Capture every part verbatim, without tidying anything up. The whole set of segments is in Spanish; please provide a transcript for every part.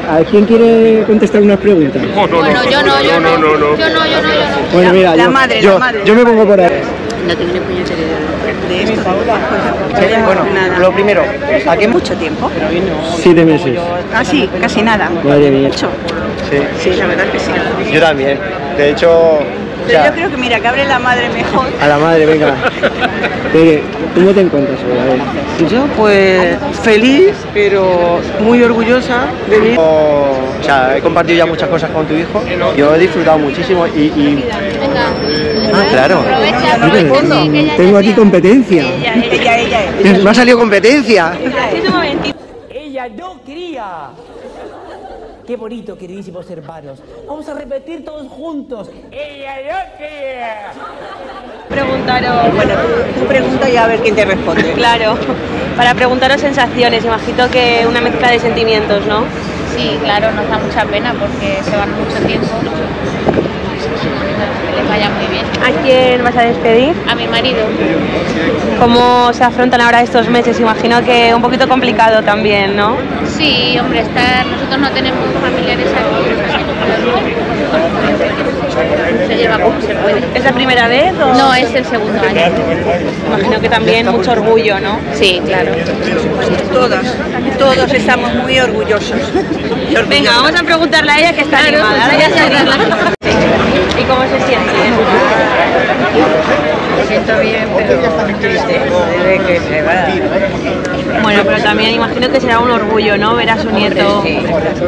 A ver, ¿quién quiere contestar unas preguntas? No, no, bueno, yo no, yo no, no, no. Yo no, yo no, yo no. Bueno, mira, la yo, madre, yo, la madre. yo me pongo por ahí. No tengo ni puñetera idea de esto. Sí, bueno, nada. lo primero, ¿a qué Mucho tiempo. Siete meses. Ah, sí, casi nada. Madre mía. Mucho. Sí, Sí, la verdad es que sí. yo también. De hecho, o Pero sea, yo creo que mira, que abre la madre mejor. A la madre, venga. Tere, ¿cómo te encuentras hoy? A ver. Yo pues feliz, pero muy orgullosa de mí. o sea, he compartido ya muchas cosas con tu hijo. Yo he disfrutado muchísimo y... y... Ah, claro. Oye, tengo aquí competencia. Ella, ella, ella. Me ha salido competencia. Ella no quería. Qué bonito, queridísimos hermanos. Vamos a repetir todos juntos. Ella no quería. Preguntaros, Bueno, tú, tú pregunta y a ver quién te responde. claro, para preguntaros sensaciones, imagino que una mezcla de sentimientos, ¿no? Sí, claro, nos da mucha pena porque se van mucho tiempo. Que les vaya muy bien. ¿A quién vas a despedir? A mi marido. ¿Cómo se afrontan ahora estos meses? Imagino que un poquito complicado también, ¿no? Sí, hombre, estar, nosotros no tenemos familiares aquí. Se lleva como se puede. ¿Es la primera vez o...? No, es el segundo año. Imagino que también mucho orgullo, ¿no? Sí, claro. Todos, todos estamos muy orgullosos. Y orgullosas. Venga, vamos a preguntarle a ella que está animada. Ahora ya se arregla. ¿Y cómo se siente? Me siento bien, pero triste. Debe que se va. Bueno, pero también imagino que será un orgullo, ¿no? Ver a su nieto. Sí.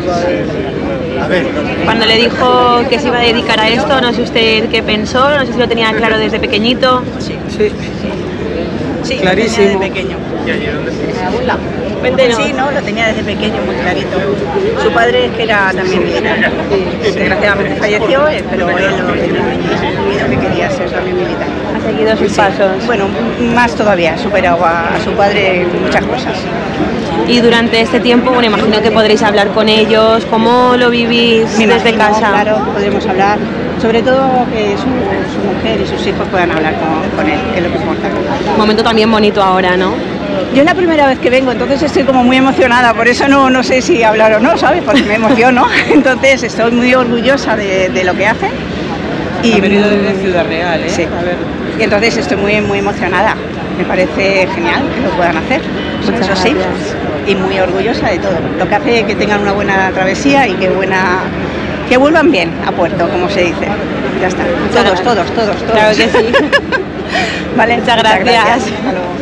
Cuando le dijo que se iba a dedicar a esto, no sé usted qué pensó, no sé si lo tenía claro desde pequeñito. Sí, Sí, sí, clarísimo. Lo tenía desde pequeño. Cuéntenos. Sí, no, lo tenía desde pequeño, muy clarito. Su padre es que era también militar. Desgraciadamente falleció, eh, pero él lo tenía decidido que quería ser también militar. Ha seguido sus Sí. pasos. Bueno, más todavía, ha superado a, a su padre en muchas cosas. Y durante este tiempo, bueno, imagino que podréis hablar con ellos. ¿Cómo lo vivís Me desde imagino, casa? Claro, que podremos hablar, sobre todo que su, su mujer y sus hijos puedan hablar con, con él, que es lo que importa. Un momento también bonito ahora, ¿no? Yo es la primera vez que vengo, entonces estoy como muy emocionada, por eso no, no sé si hablar o no, ¿sabes? Porque me emociono. Entonces estoy muy orgullosa de, de lo que hacen. Y ha venido desde Ciudad Real, ¿eh? Sí. A ver. Y entonces estoy muy, muy emocionada. Me parece genial que lo puedan hacer. Muchas Eso sí. gracias. Y muy orgullosa de todo. Lo que hace que tengan una buena travesía y que buena que vuelvan bien a puerto, como se dice. Ya está. Todos, todos, todos, todos. Claro que sí. Vale. Muchas gracias. Hasta luego.